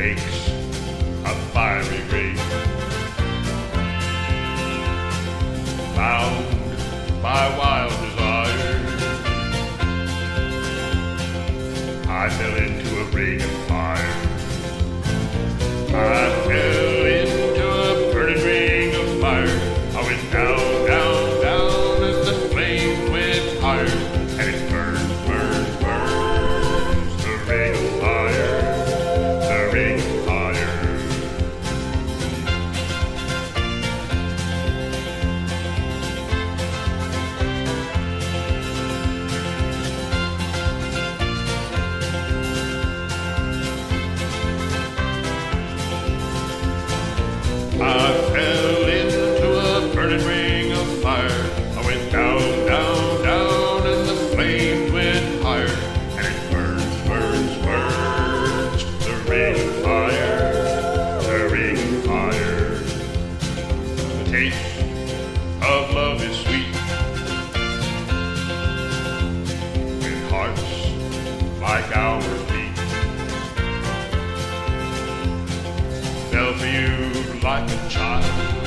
makes a fiery ring. Bound by wild desire, I fell into a ring of fire. I fell into a burning ring of fire. I went down, down, down, and the flame went higher. And it burns, burns, burns, the ring of fire, the ring of fire. I fell into a burning ring of fire. I went down, down, down, and the flame went higher. And it burns, burns, burns, the ring of fire, the ring of fire. The taste of love is sweet, when hearts like ours beat. Fell for you like a child,